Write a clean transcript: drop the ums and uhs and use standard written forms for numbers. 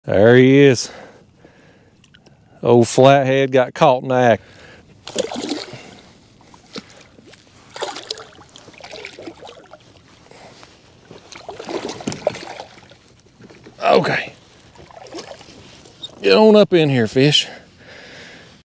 There he is. Old Flathead got caught in the act. Okay. Get on up in here, fish.